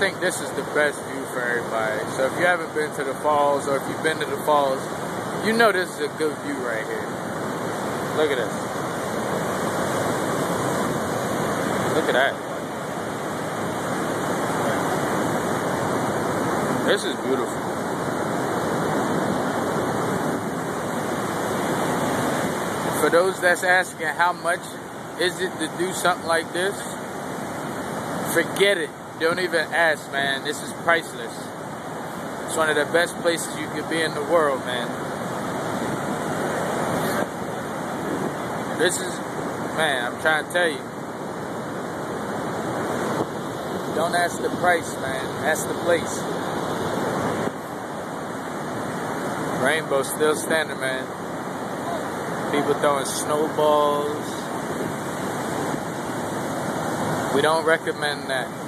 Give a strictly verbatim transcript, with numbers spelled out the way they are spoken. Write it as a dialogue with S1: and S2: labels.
S1: think this is the best view for everybody. So if you haven't been to the falls, or if you've been to the falls, you know this is a good view right here. Look at this. Look at that. This is beautiful. For those that's asking how much is it to do something like this, forget it. Don't even ask, man. This is priceless. It's one of the best places you could be in the world, man. This is, man, I'm trying to tell you. Don't ask the price, man. Ask the place. Rainbow still standing, man. People throwing snowballs. We don't recommend that.